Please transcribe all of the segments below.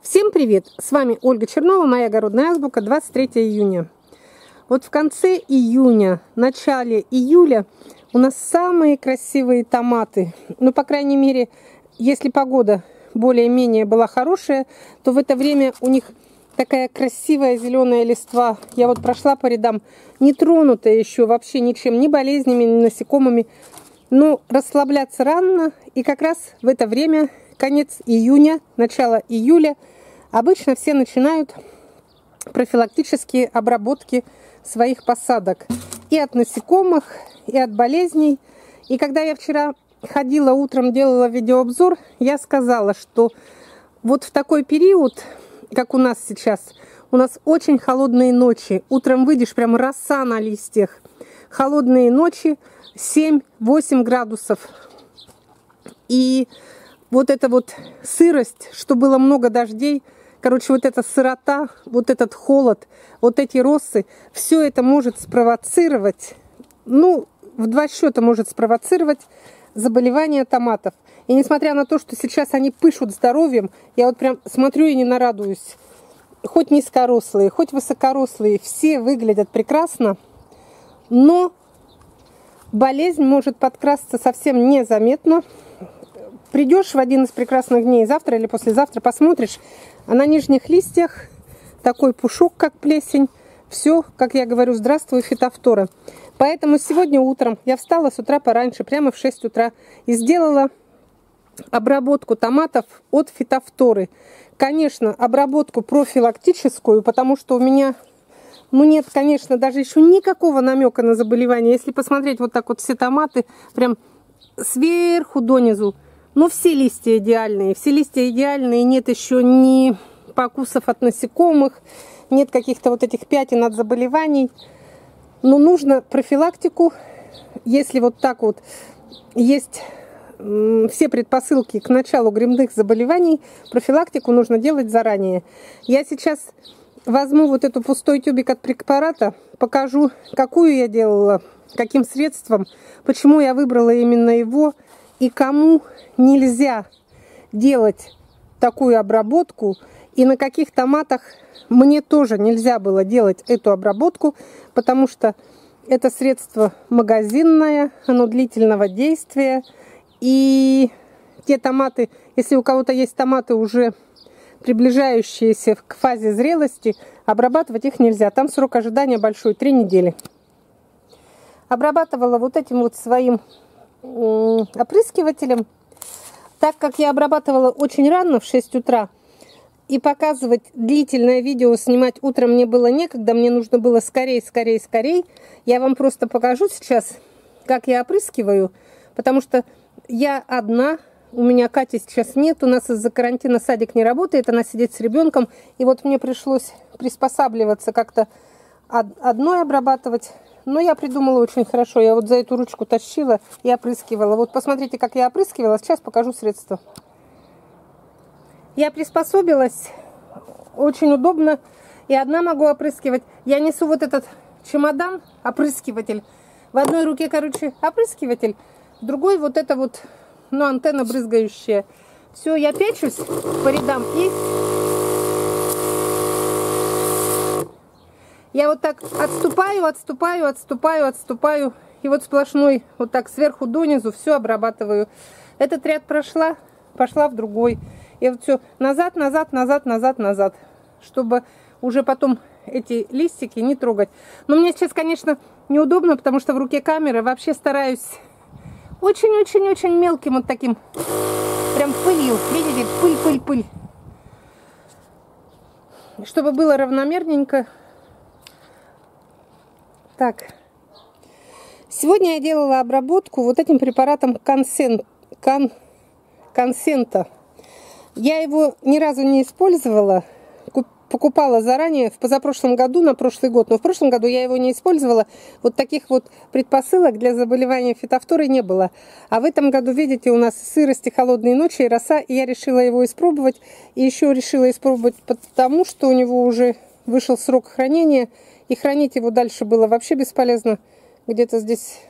Всем привет! С вами Ольга Чернова, моя огородная азбука, 23 июня. Вот в конце июня, начале июля у нас самые красивые томаты. Ну, по крайней мере, если погода более-менее была хорошая, то в это время у них такая красивая зеленая листва. Я вот прошла по рядам, не тронутая еще вообще ничем, ни болезнями, ни насекомыми. Но расслабляться рано, и как раз в это время, конец июня, начало июля, обычно все начинают профилактические обработки своих посадок. И от насекомых, и от болезней. И когда я вчера ходила утром, делала видеообзор, я сказала, что вот в такой период, как у нас сейчас, у нас очень холодные ночи. Утром выйдешь, прям роса на листьях. Холодные ночи, 7-8 градусов. И вот эта вот сырость, что было много дождей, короче, вот эта сырота, вот этот холод, вот эти росы, все это может спровоцировать, ну, в два счета может спровоцировать заболевание томатов. И несмотря на то, что сейчас они пышут здоровьем, я вот прям смотрю и не нарадуюсь. Хоть низкорослые, хоть высокорослые, все выглядят прекрасно, но болезнь может подкрасться совсем незаметно. Придешь в один из прекрасных дней, завтра или послезавтра, посмотришь, а на нижних листьях такой пушок, как плесень. Все, как я говорю, здравствуй, фитофтора. Поэтому сегодня утром я встала с утра пораньше, прямо в 6 утра, и сделала обработку томатов от фитофторы. Конечно, обработку профилактическую, потому что у меня, ну нет, конечно, даже еще никакого намека на заболевание. Если посмотреть вот так вот все томаты, прям сверху донизу, но все листья идеальные, нет еще ни покусов от насекомых, нет каких-то вот этих пятен от заболеваний. Но нужно профилактику, если вот так вот есть все предпосылки к началу грибных заболеваний, профилактику нужно делать заранее. Я сейчас возьму вот эту пустой тюбик от препарата, покажу, какую я делала, каким средством, почему я выбрала именно его и кому нельзя делать такую обработку, и на каких томатах мне тоже нельзя было делать эту обработку, потому что это средство магазинное, оно длительного действия. И те томаты, если у кого-то есть томаты уже приближающиеся к фазе зрелости, обрабатывать их нельзя. Там срок ожидания большой, 3 недели. Обрабатывала вот этим вот своим опрыскивателем. Так как я обрабатывала очень рано, в 6 утра, и показывать длительное видео снимать утром мне было некогда, мне нужно было скорей. Я вам просто покажу сейчас, как я опрыскиваю, потому что я одна, у меня Кати сейчас нет, у нас из-за карантина садик не работает, она сидит с ребенком, и вот мне пришлось приспосабливаться как-то одной обрабатывать, но я придумала очень хорошо, я вот за эту ручку тащила и опрыскивала. Вот посмотрите, как я опрыскивала, сейчас покажу средства. Я приспособилась, очень удобно, и одна могу опрыскивать. Я несу вот этот чемодан, опрыскиватель, в одной руке, короче, опрыскиватель, в другой вот это вот, ну, антенна брызгающая. Все, я пячусь по рядам, и я вот так отступаю, и вот сплошной, вот так сверху донизу все обрабатываю. Этот ряд прошла, пошла в другой. И вот все назад, чтобы уже потом эти листики не трогать. Но мне сейчас, конечно, неудобно, потому что в руке камера. Вообще стараюсь очень мелким вот таким, прям пылью, видите, пыль. Чтобы было равномерненько. Так. Сегодня я делала обработку вот этим препаратом Консента. Я его ни разу не использовала, покупала заранее в позапрошлом году, на прошлый год, но в прошлом году я его не использовала. Вот таких вот предпосылок для заболевания фитофторой не было. А в этом году, видите, у нас сырость, холодные ночи и роса, и я решила его испробовать. И еще решила испробовать потому, что у него уже вышел срок хранения, и хранить его дальше было вообще бесполезно. Где-то здесь,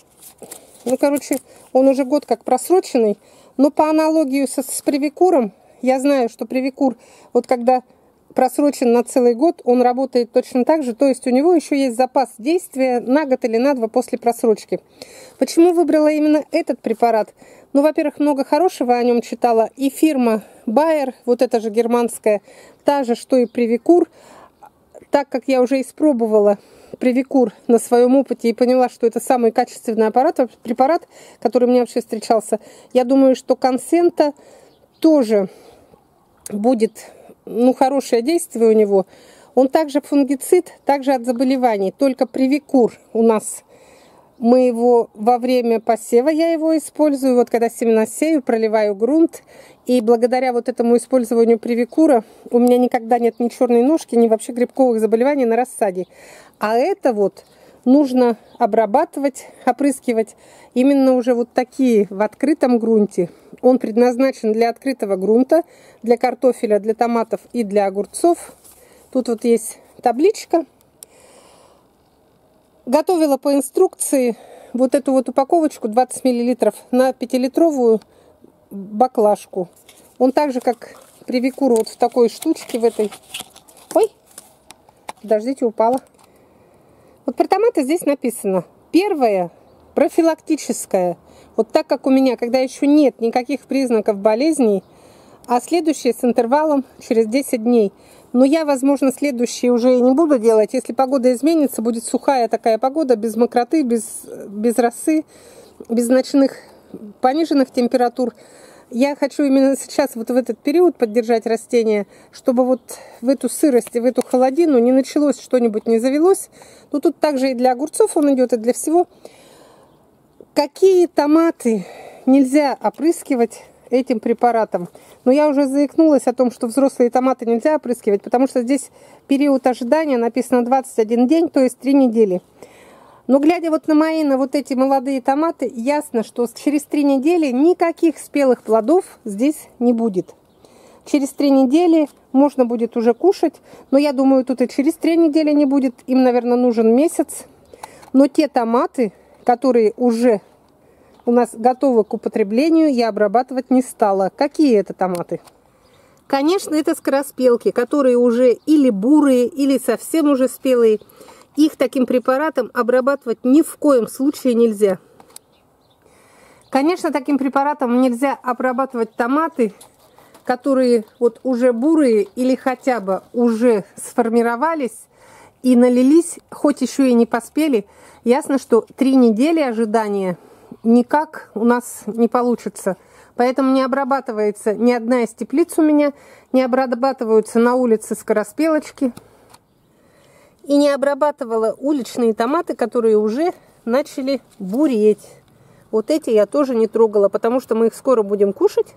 ну, короче, он уже год как просроченный. Но по аналогии с привикуром, я знаю, что Привикур, вот когда просрочен на целый год, он работает точно так же, то есть у него еще есть запас действия на год или на 2 после просрочки. Почему выбрала именно этот препарат? Ну, во-первых, много хорошего о нем читала, и фирма Bayer, вот эта же германская, та же, что и Привикур, так как я уже испробовала Привикур на своем опыте и поняла, что это самый качественный препарат, который мне вообще встречался, я думаю, что Консента тоже будет, ну, хорошее действие у него. Он также фунгицид, также от заболеваний, только Привикур у нас, мы его во время посева, я его использую, вот когда семена сею, проливаю грунт, и благодаря вот этому использованию Привикура у меня никогда нет ни черной ножки, ни вообще грибковых заболеваний на рассаде. А это вот нужно обрабатывать, опрыскивать именно уже вот такие в открытом грунте. Он предназначен для открытого грунта, для картофеля, для томатов и для огурцов. Тут вот есть табличка. Готовила по инструкции вот эту вот упаковочку 20 мл на 5-литровую баклажку. Он так же, как Привикур, вот в такой штучке, в этой... Ой, подождите, упала. Вот про томаты здесь написано. Первое, профилактическое. Вот так как у меня, когда еще нет никаких признаков болезней, а следующее с интервалом через 10 дней. Но я, возможно, следующие уже и не буду делать. Если погода изменится, будет сухая такая погода, без мокроты, без росы, без ночных пониженных температур. Я хочу именно сейчас, вот в этот период, поддержать растения, чтобы вот в эту сырость и в эту холодину не началось что-нибудь, не завелось. Но тут также и для огурцов он идет, и для всего. Какие томаты нельзя опрыскивать этим препаратом? Но я уже заикнулась о том, что взрослые томаты нельзя опрыскивать, потому что здесь период ожидания написано 21 день, то есть 3 недели. Но глядя вот на мои, на вот эти молодые томаты, ясно, что через 3 недели никаких спелых плодов здесь не будет. Через 3 недели можно будет уже кушать, но я думаю, тут и через 3 недели не будет, им, наверное, нужен месяц. Но те томаты, которые уже у нас готовы к употреблению, я обрабатывать не стала. Какие это томаты? Конечно, это скороспелки, которые уже или бурые, или совсем уже спелые. Их таким препаратом обрабатывать ни в коем случае нельзя. Конечно, таким препаратом нельзя обрабатывать томаты, которые вот уже бурые или хотя бы уже сформировались и налились, хоть еще и не поспели. Ясно, что 3 недели ожидания никак у нас не получится. Поэтому не обрабатывается ни одна из теплиц у меня, не обрабатываются на улице скороспелочки. И не обрабатывала уличные томаты, которые уже начали буреть. Вот эти я тоже не трогала, потому что мы их скоро будем кушать.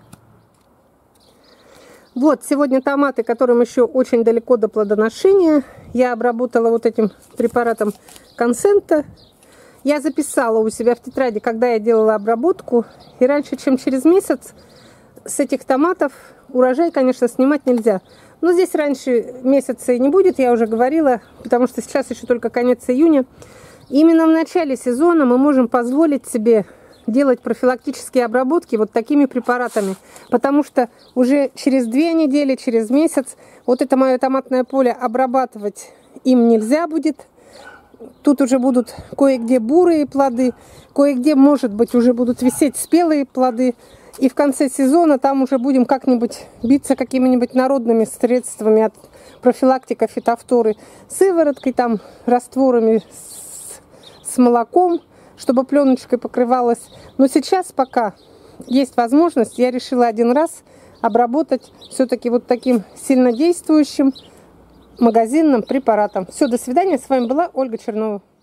Вот, сегодня томаты, которым еще очень далеко до плодоношения, я обработала вот этим препаратом Консента. Я записала у себя в тетради, когда я делала обработку. И раньше, чем через месяц, с этих томатов урожай, конечно, снимать нельзя. Но здесь раньше месяца и не будет, я уже говорила, потому что сейчас еще только конец июня. Именно в начале сезона мы можем позволить себе делать профилактические обработки вот такими препаратами. Потому что уже через 2 недели, через месяц вот это мое томатное поле обрабатывать им нельзя будет. Тут уже будут кое-где бурые плоды, кое-где, может быть, уже будут висеть спелые плоды. И в конце сезона там уже будем как-нибудь биться какими-нибудь народными средствами от профилактика фитофторы, сывороткой, там, растворами с молоком, чтобы пленочкой покрывалась. Но сейчас, пока есть возможность, я решила один раз обработать все-таки вот таким сильнодействующим магазинным препаратом. Все, до свидания. С вами была Ольга Чернова.